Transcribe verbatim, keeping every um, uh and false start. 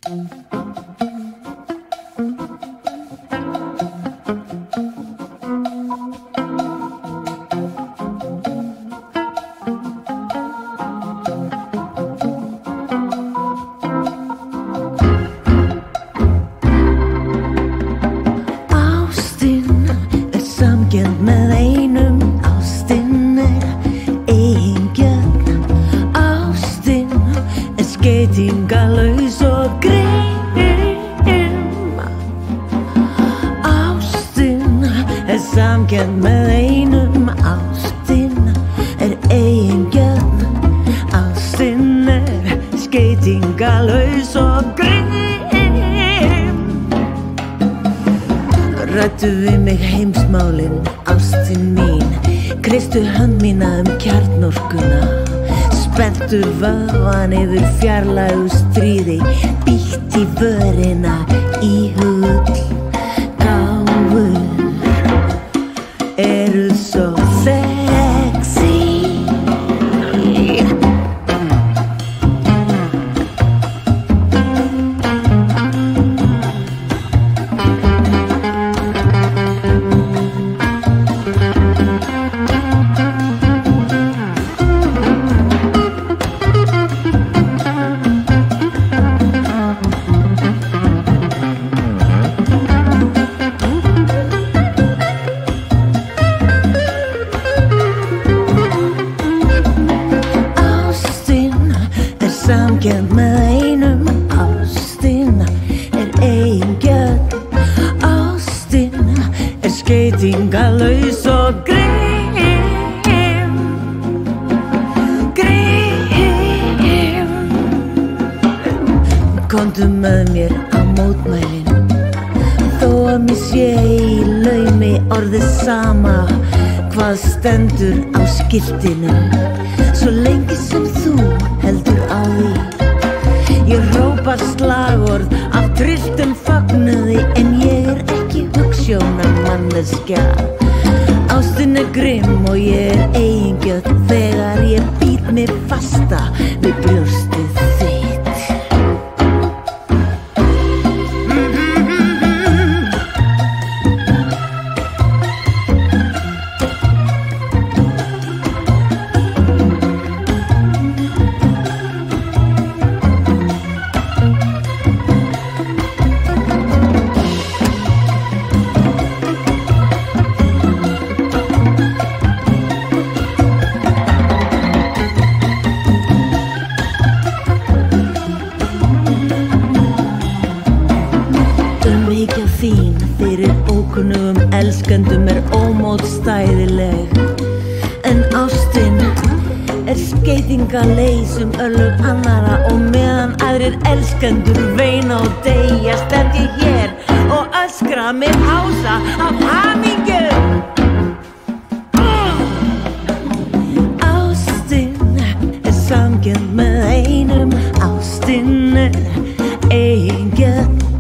Skeytingalaus og grimm. Ástin er samkennd með einum. Ástin er eigingjörn. Ástin er skeytingalaus og grimm. Ræddu við mig heimsmálin, ástin mín. Kreistu hönd mína um kjarnorkuna. Spenntur vöðvan yfir fjarlægu stríði. Bítt í vörina í hull. Gáfur eru svo sexy. Samkennd með einum. Ástin er eigingjörn. Ástin er skeytingalaus og grimm. Grimm. Komdu með mér á mótmælin. Þó að mér sé í laumi orðið sama hvað stendur á skiltinu. Svo lengi sem þú heldur á því. Ég hrópa slagorð af trylltum fögnuði, en ég er ekki hugsjónamanneskja. Ástin er grimm og ég er eigingjörn þegar ég být mig fasta við brjóstið þitt. Umhyggja þín fyrir ókunnugum elskendum er ómótstæðileg. En ástin er skeytingaleis um örlög annarra, og meðan aðrir elskendur veina og deyja stend ég hér og öskra mig hása af hamingju. Ástin er samkennd með einum. Ástin er eigingjörn.